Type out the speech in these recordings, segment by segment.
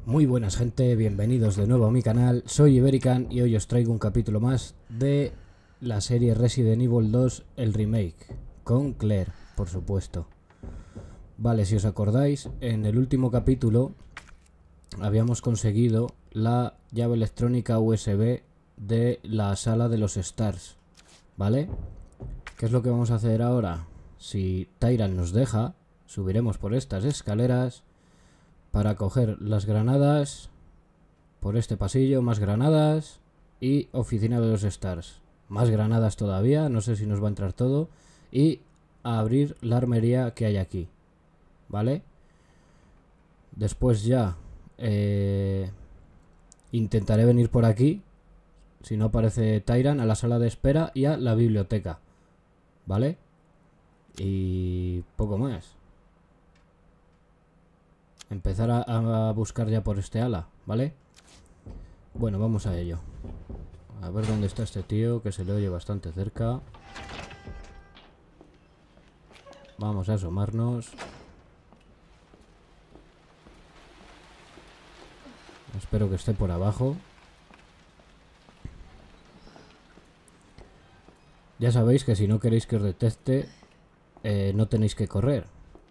Muy buenas gente, bienvenidos de nuevo a mi canal, soy Iberican y hoy os traigo un capítulo más de la serie Resident Evil 2, el remake, con Claire, por supuesto. Vale, si os acordáis, en el último capítulo habíamos conseguido la llave electrónica USB de la sala de los Stars, ¿vale? ¿Qué es lo que vamos a hacer ahora? Si Tyrant nos deja, subiremos por estas escaleras para coger las granadas, por este pasillo, más granadas y oficina de los Stars. Más granadas todavía, no sé si nos va a entrar todo. Y a abrir la armería que hay aquí, ¿vale? Después ya intentaré venir por aquí, si no aparece Tyrant, a la sala de espera y a la biblioteca, ¿vale? Y poco más. Empezar a buscar ya por este ala, ¿vale? Bueno, vamos a ello. A ver dónde está este tío, que se le oye bastante cerca. Vamos a asomarnos. Espero que esté por abajo. Ya sabéis que si no queréis que os detecte, no tenéis que correr.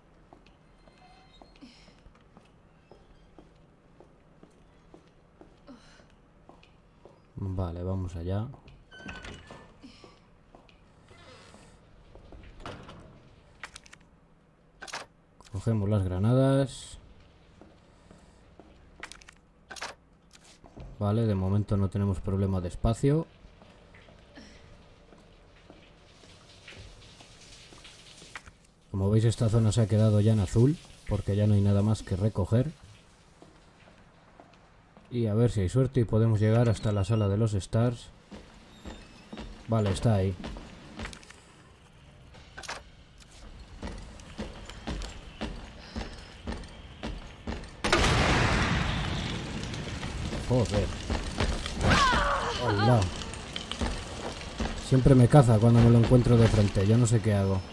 Vale, vamos allá. Cogemos las granadas. Vale, de momento no tenemos problema de espacio. Como veis, esta zona se ha quedado ya en azul, porque ya no hay nada más que recoger. Y a ver si hay suerte y podemos llegar hasta la sala de los Stars. Vale, está ahí. Joder. Hola. Siempre me caza cuando me lo encuentro de frente. Yo no sé qué hago.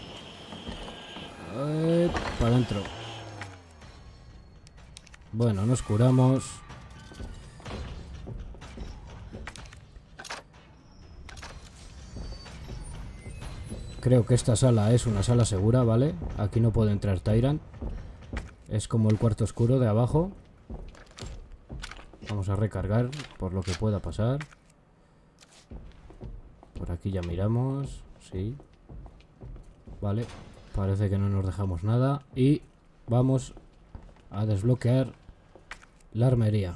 Para adentro. Bueno, nos curamos. Creo que esta sala es una sala segura, ¿vale? Aquí no puede entrar Tyrant. Es como el cuarto oscuro de abajo. Vamos a recargar por lo que pueda pasar. Por aquí ya miramos. Sí. Vale. Parece que no nos dejamos nada. Y vamos a desbloquear la armería.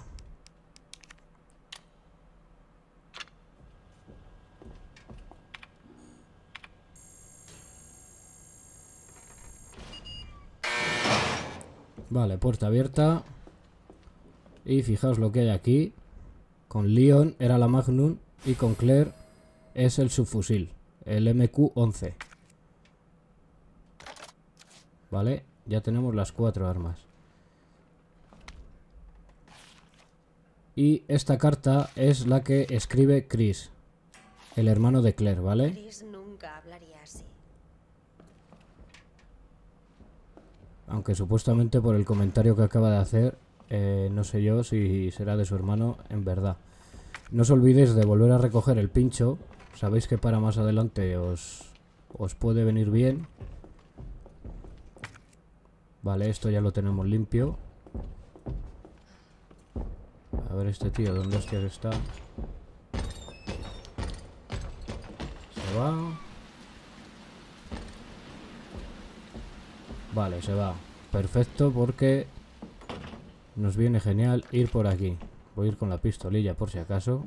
Vale, puerta abierta. Y fijaos lo que hay aquí. Con Leon era la Magnum y con Claire es el subfusil, el MQ-11. Vale, ya tenemos las 4 armas. Y esta carta es la que escribe Chris, el hermano de Claire, ¿vale? Chris nunca hablaría así. Aunque supuestamente por el comentario que acaba de hacer, no sé yo si será de su hermano en verdad. No os olvidéis de volver a recoger el pincho. Sabéis que para más adelante os puede venir bien. Vale, esto ya lo tenemos limpio. A ver este tío, ¿dónde hostias está? Se va. Vale, se va. Perfecto, porque nos viene genial ir por aquí. Voy a ir con la pistolilla por si acaso.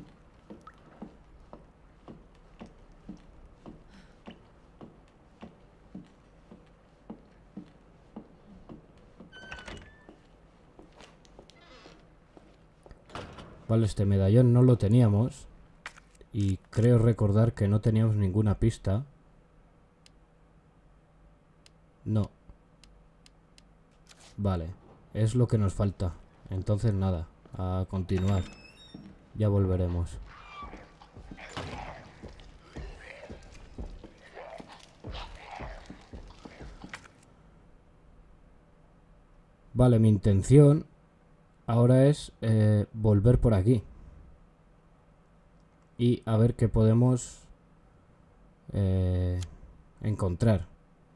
Vale, este medallón no lo teníamos. Y creo recordar que no teníamos ninguna pista. No. Vale, es lo que nos falta. Entonces nada, a continuar. Ya volveremos. Vale, mi intención ahora es volver por aquí. Y a ver qué podemos encontrar.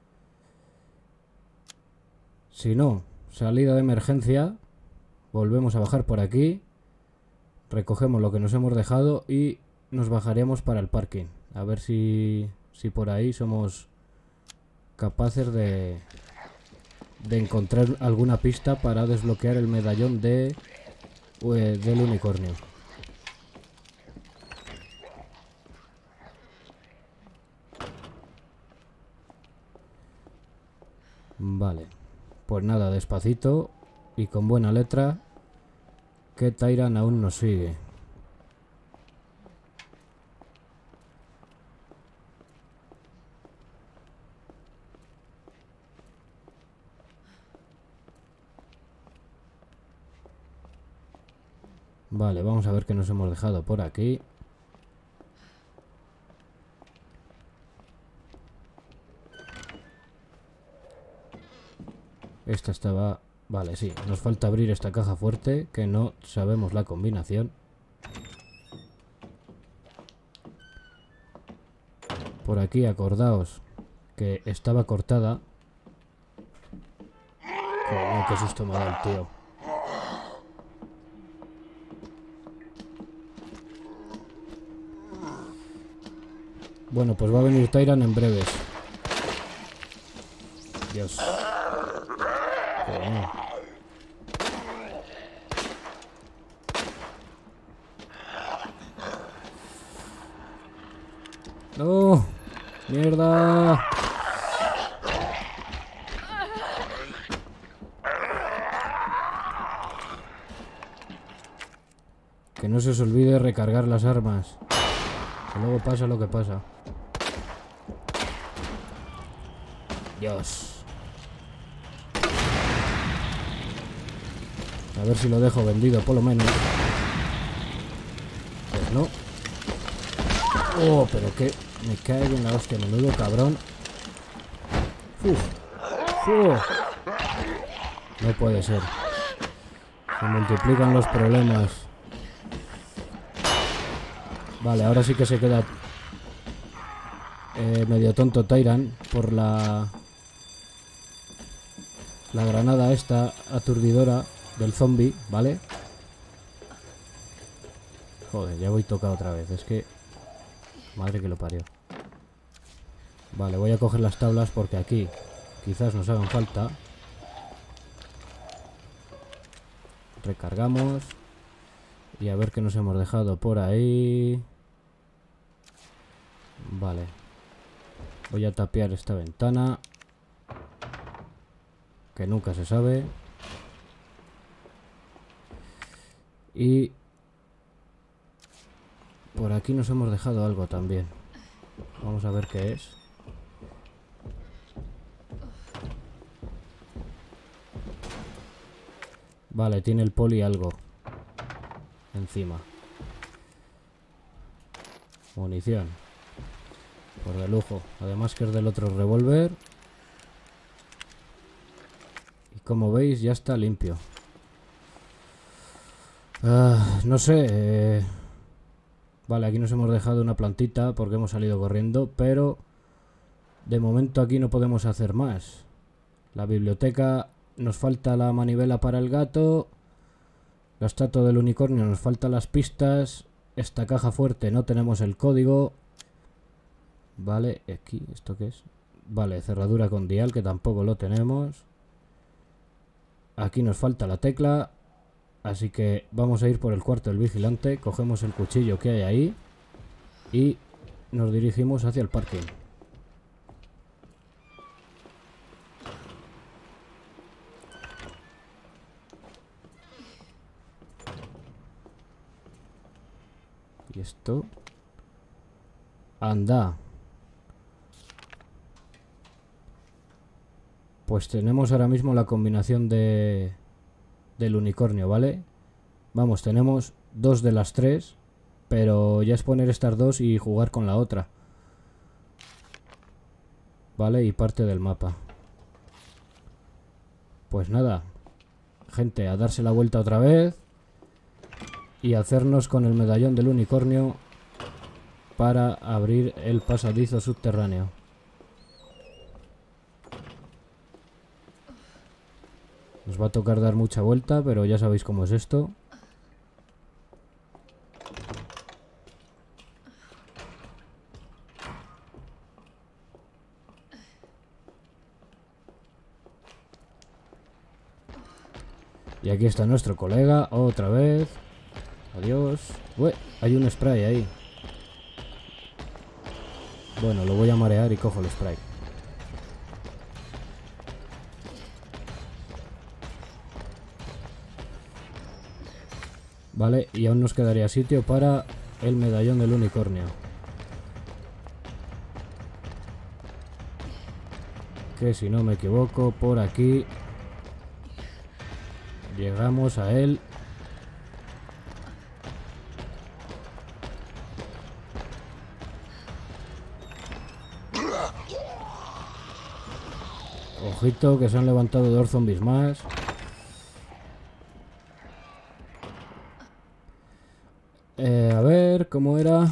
Si no, salida de emergencia. Volvemos a bajar por aquí. Recogemos lo que nos hemos dejado y nos bajaremos para el parking. A ver si por ahí somos capaces de encontrar alguna pista para desbloquear el medallón del unicornio. Vale, pues nada, despacito y con buena letra, que Tyrant aún nos sigue. Vale, vamos a ver qué nos hemos dejado por aquí. Esta estaba... Vale, sí, nos falta abrir esta caja fuerte, que no sabemos la combinación. Por aquí, acordaos que estaba cortada. Coño, qué susto me ha dado el tío. Bueno, pues va a venir Tyrant en breves. Dios. Coño. ¡No! ¡Mierda! Que no se os olvide recargar las armas. Que luego pasa lo que pasa. Dios. A ver si lo dejo vendido, por lo menos. Pues no. Oh, pero que me cae en la hostia, menudo cabrón. No puede ser. Se multiplican los problemas. Vale, ahora sí que se queda medio tonto Tyrant por la granada esta aturdidora del zombie, ¿vale? Joder, ya voy tocado otra vez, es que... Madre que lo parió. Vale, voy a coger las tablas porque aquí quizás nos hagan falta. Recargamos. Y a ver qué nos hemos dejado por ahí. Vale. Voy a tapiar esta ventana, que nunca se sabe. Y por aquí nos hemos dejado algo también. Vamos a ver qué es. Vale, tiene el poli algo encima. Munición. Por de lujo. Además que es del otro revólver. Y como veis ya está limpio. No sé. Vale, aquí nos hemos dejado una plantita porque hemos salido corriendo. Pero de momento aquí no podemos hacer más. La biblioteca, nos falta la manivela para el gato. La estatua del unicornio, nos faltan las pistas. Esta caja fuerte no tenemos el código. Vale, aquí, ¿esto qué es? Vale, cerradura con dial, que tampoco lo tenemos. Aquí nos falta la tecla. Así que vamos a ir por el cuarto del vigilante. Cogemos el cuchillo que hay ahí y nos dirigimos hacia el parking. Y esto... Anda. Pues tenemos ahora mismo la combinación del unicornio, ¿vale? Vamos, tenemos 2 de las 3, pero ya es poner estas 2 y jugar con la otra. Vale, y parte del mapa. Pues nada, gente, a darse la vuelta otra vez y hacernos con el medallón del unicornio para abrir el pasadizo subterráneo. Nos va a tocar dar mucha vuelta, pero ya sabéis cómo es esto. Y aquí está nuestro colega, otra vez. Adiós. Ué, hay un spray ahí. Bueno, lo voy a marear y cojo el spray. Vale, y aún nos quedaría sitio para el medallón del unicornio. Que si no me equivoco, por aquí llegamos a él. Ojito, que se han levantado 2 zombies más. A ver, ¿cómo era?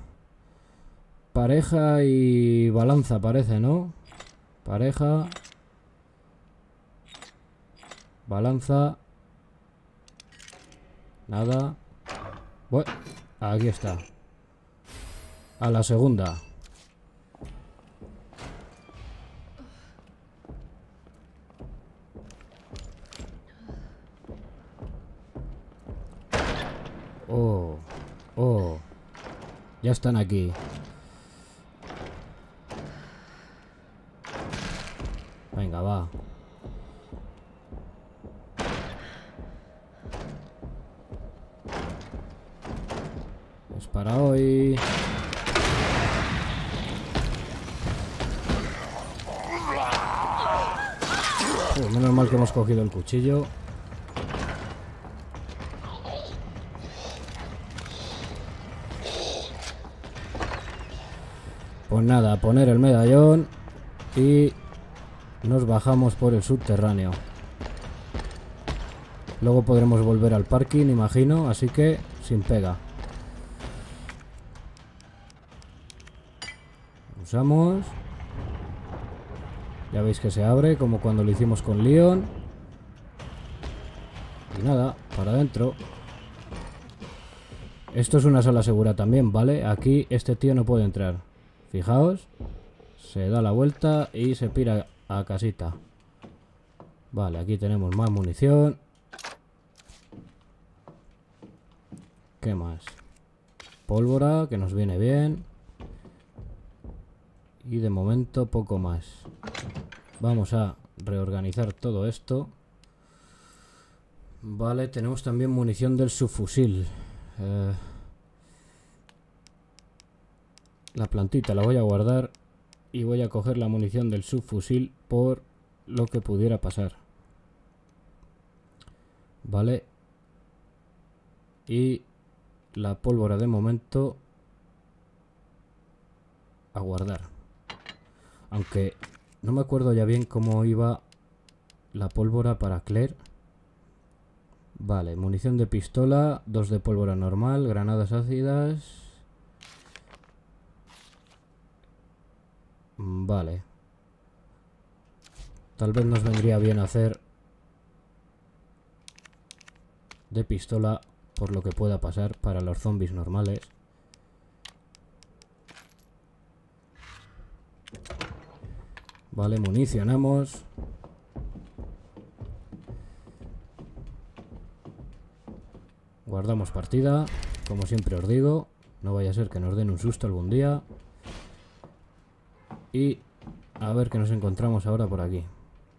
Pareja y balanza parece, ¿no? Pareja. Balanza. Nada. Bueno, aquí está. A la segunda. Oh, oh. Ya están aquí. Venga, va. Es para hoy. Menos mal que hemos cogido el cuchillo. Pues nada, a poner el medallón y nos bajamos por el subterráneo. Luego podremos volver al parking, imagino, así que sin pega. Usamos. Ya veis que se abre, como cuando lo hicimos con Leon. Y nada, para adentro. Esto es una sala segura también, ¿vale? Aquí este tío no puede entrar. Fijaos. Se da la vuelta y se pira a casita. Vale, aquí tenemos más munición. ¿Qué más? Pólvora, que nos viene bien. Y de momento poco más. Vamos a reorganizar todo esto. Vale, tenemos también munición del subfusil. La plantita la voy a guardar. Y voy a coger la munición del subfusil por lo que pudiera pasar. Vale. Y la pólvora de momento a guardar. Aunque no me acuerdo ya bien cómo iba la pólvora para Claire. Vale, munición de pistola, 2 de pólvora normal, granadas ácidas. Vale. Tal vez nos vendría bien hacer de pistola por lo que pueda pasar para los zombies normales. Vale, municionamos. Guardamos partida, como siempre os digo. No vaya a ser que nos den un susto algún día. Y a ver qué nos encontramos ahora por aquí.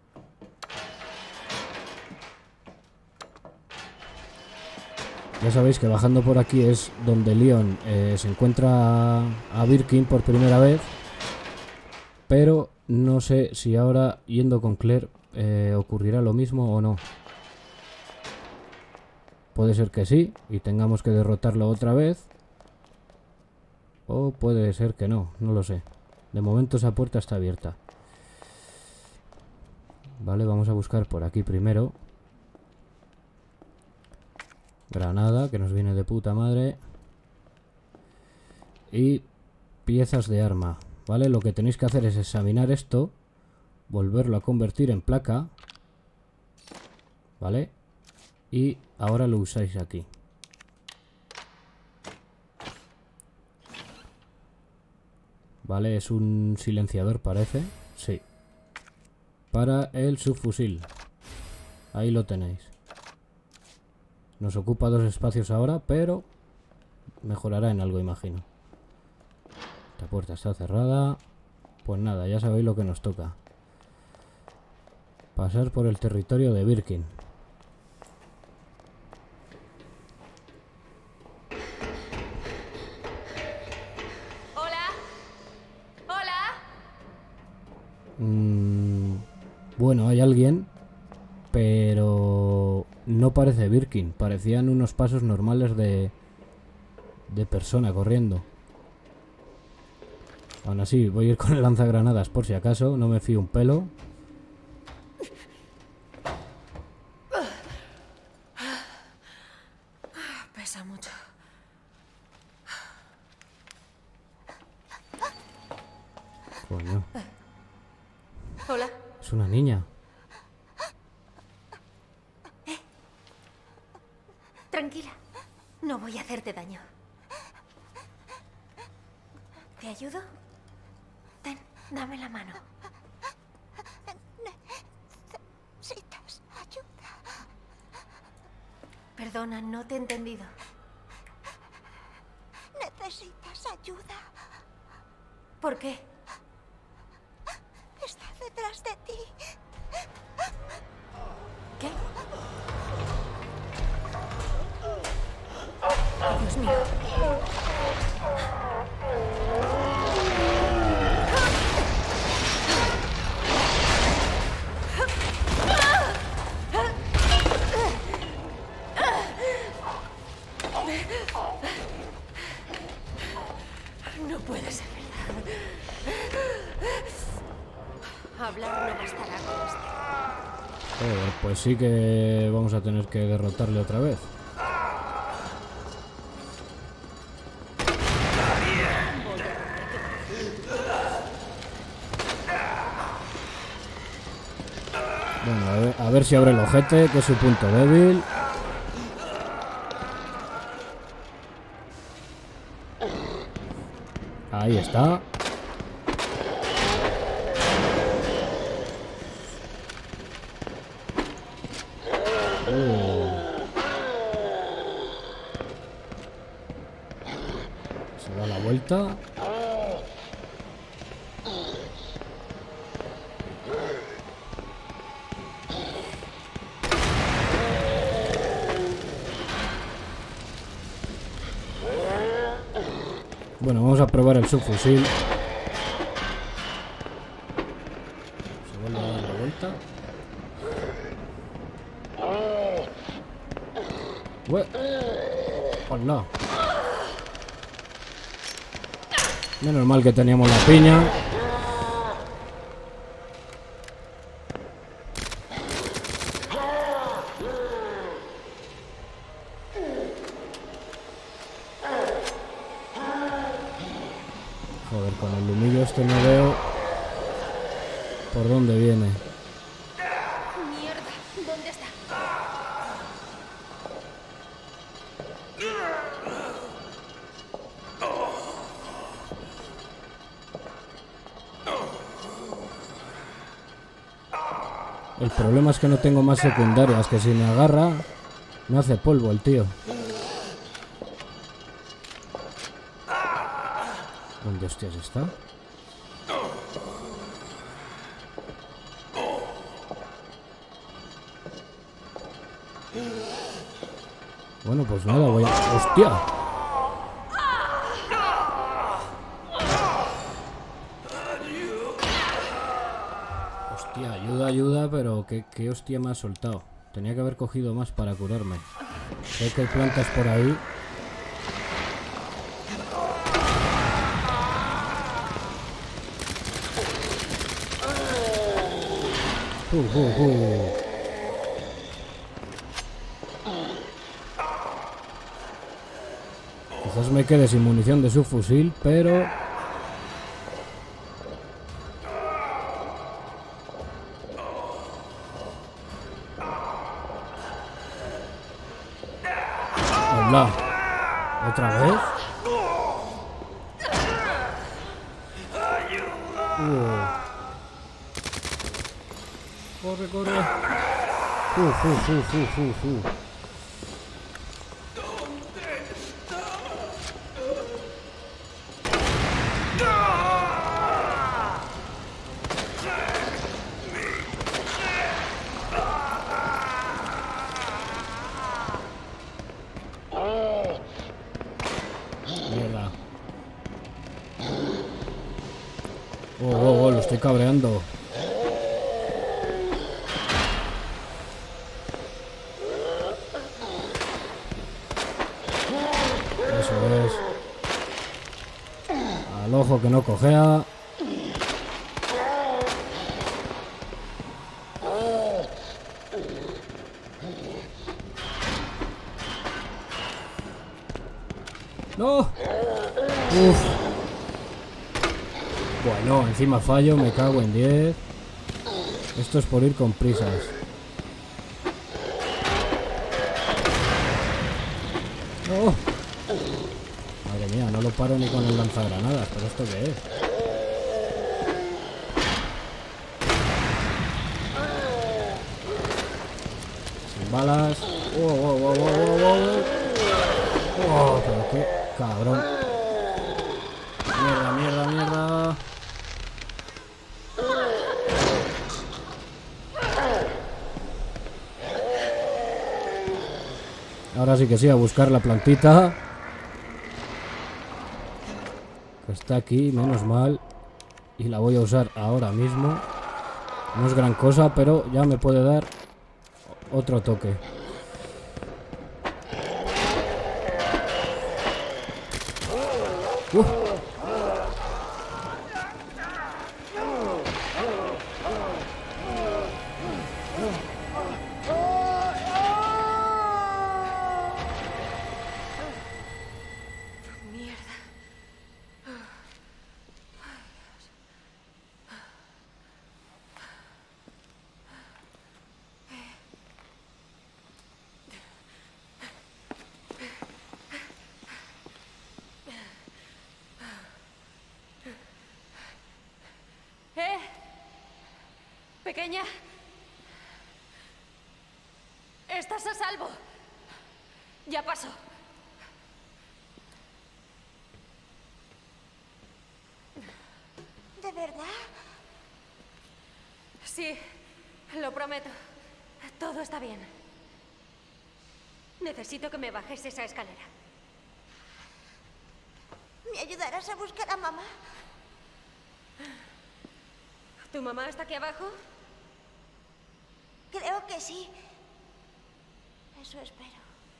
Ya sabéis que bajando por aquí es donde Leon se encuentra a Birkin por primera vez. Pero no sé si ahora yendo con Claire ocurrirá lo mismo o no. Puede ser que sí y tengamos que derrotarlo otra vez. O puede ser que no, no lo sé. De momento esa puerta está abierta. Vale, vamos a buscar por aquí primero. Granada, que nos viene de puta madre. Y piezas de arma, ¿vale? Lo que tenéis que hacer es examinar esto, volverlo a convertir en placa, ¿vale? Y ahora lo usáis aquí. Vale, es un silenciador, parece. Sí. Para el subfusil. Ahí lo tenéis. Nos ocupa 2 espacios ahora, pero mejorará en algo, imagino. Esta puerta está cerrada. Pues nada, ya sabéis lo que nos toca. Pasar por el territorio de Birkin. Bueno, hay alguien, pero no parece Birkin. Parecían unos pasos normales de persona corriendo. Aún así, voy a ir con el lanzagranadas por si acaso. No me fío un pelo. Pesa mucho. Coño. Hola. Es una niña. Tranquila. No voy a hacerte daño. ¿Te ayudo? Ten, dame la mano. Necesitas ayuda. Perdona, no te he entendido. Necesitas ayuda. ¿Por qué? Está detrás de ti. ¿Qué? Dios mío. No puede ser verdad. Hablar no bastará con esto. Pues sí que vamos a tener que derrotarle otra vez. Bueno, a ver si abre el ojete, que es su punto débil. Ahí está. Se da la vuelta. Bueno, vamos a probar el subfusil. Se vuelve a dar la vuelta. ¡Hola! Menos mal que teníamos la piña. Joder, con el lumillo este no veo por dónde viene. Mierda, ¿dónde está? El problema es que no tengo más secundarias, que si me agarra me hace polvo el tío. ¿Dónde hostias está? Bueno, pues nada, voy a... ¡Hostia! Hostia, ayuda, pero ¿qué hostia me ha soltado? Tenía que haber cogido más para curarme. Sé que hay plantas por ahí. Quizás me quede sin munición de su fusil, pero... ¡Hola! ¿Otra vez? Corre, corre. Mierda. Lo estoy cabreando. Eso es. Al ojo que no cojea. ¡No! ¡Uf! Bueno, encima fallo, me cago en 10. Esto es por ir con prisas. ¡Oh! Madre mía, no lo paro ni con el lanzagranadas, pero ¿esto qué es? Sin balas. ¡Oh, pero qué cabrón! ¡Mierda, mierda, mierda! Ahora sí que sí, a buscar la plantita. Que está aquí, menos mal. Y la voy a usar ahora mismo. No es gran cosa, pero ya me puede dar otro toque. Pequeña. Estás a salvo. Ya pasó. ¿De verdad? Sí, lo prometo. Todo está bien. Necesito que me bajes esa escalera. ¿Me ayudarás a buscar a mamá? ¿Tu mamá está aquí abajo? Creo que sí. Eso espero.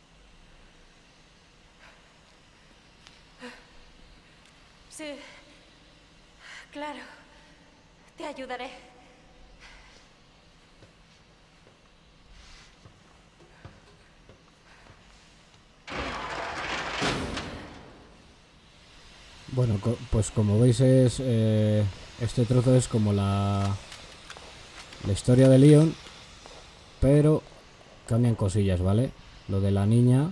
Sí. Claro. Te ayudaré. Bueno, pues como veis es... este trozo es como la historia de Leon, pero cambian cosillas, ¿vale? Lo de la niña,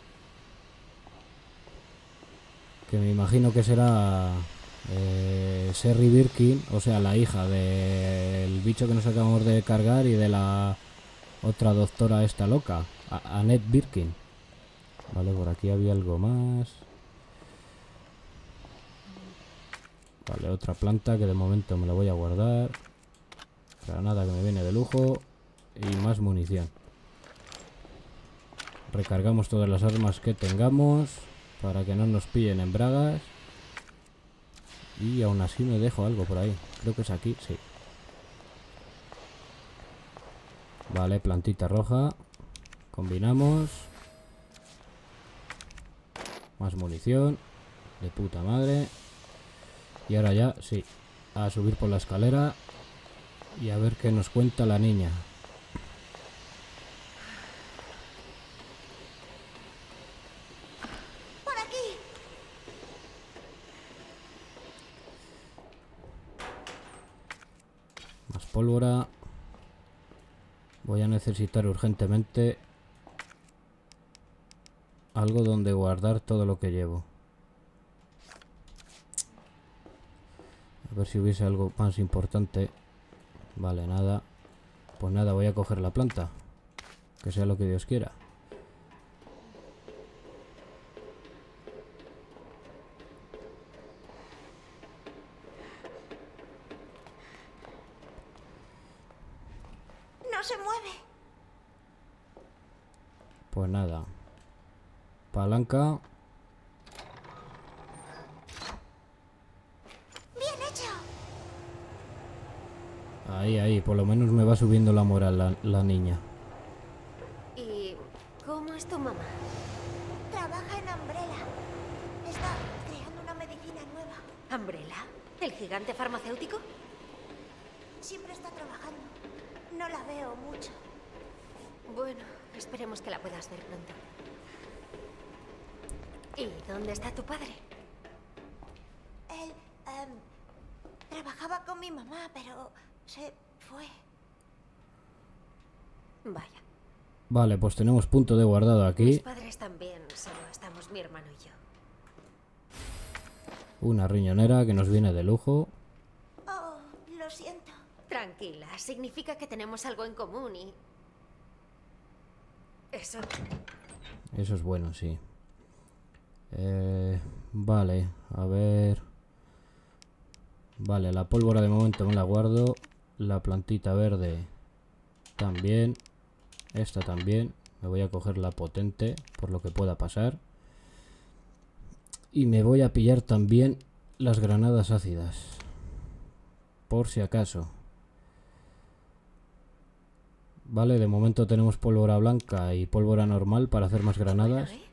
que me imagino que será Sherry Birkin, o sea, la hija del bicho que nos acabamos de cargar y de la otra doctora esta loca, Annette Birkin. Vale, por aquí había algo más. Vale, otra planta que de momento me la voy a guardar. Granada que me viene de lujo. Y más munición. Recargamos todas las armas que tengamos para que no nos pillen en bragas. Y aún así me dejo algo por ahí. Creo que es aquí, sí. Vale, plantita roja. Combinamos. Más munición. De puta madre. Y ahora ya, sí, a subir por la escalera y a ver qué nos cuenta la niña. ¡Por aquí! pólvora. Voy a necesitar urgentemente algo donde guardar todo lo que llevo. A ver si hubiese algo más importante. Vale, nada. Pues nada, voy a coger la planta. Que sea lo que Dios quiera. No se mueve. Pues nada. Palanca. Bien hecho. Ahí, por lo menos me va subiendo la moral la niña. ¿Y cómo es tu mamá? Trabaja en Umbrella. Está creando una medicina nueva. ¿Umbrella? ¿El gigante farmacéutico? Siempre está trabajando. No la veo mucho. Bueno, esperemos que la puedas ver pronto. ¿Y dónde está tu padre? Él trabajaba con mi mamá, pero se fue. Vaya. Vale, pues tenemos punto de guardado Mis aquí. padres también, solo estamos mi hermano y yo. Una riñonera que nos viene de lujo. Oh, lo siento. Tranquila, significa que tenemos algo en común y... Eso. Eso es bueno, sí. Vale, a ver. Vale, la pólvora de momento me la guardo. La plantita verde también. Esta también. Me voy a coger la potente por lo que pueda pasar. Y me voy a pillar también las granadas ácidas. Por si acaso. Vale, de momento tenemos pólvora blanca y pólvora normal para hacer más granadas. Bueno, ¿eh?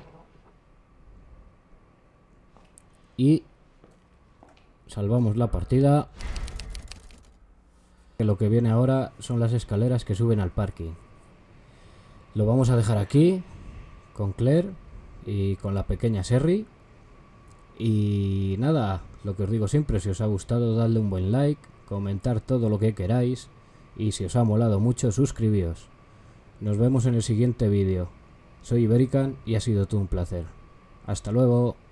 Y salvamos la partida. Que lo que viene ahora son las escaleras que suben al parking. Lo vamos a dejar aquí con Claire y con la pequeña Sherry. Y nada, lo que os digo siempre, si os ha gustado, dadle un buen like, comentar todo lo que queráis. Y si os ha molado mucho, suscribíos. Nos vemos en el siguiente vídeo. Soy Iberican y ha sido todo un placer. Hasta luego.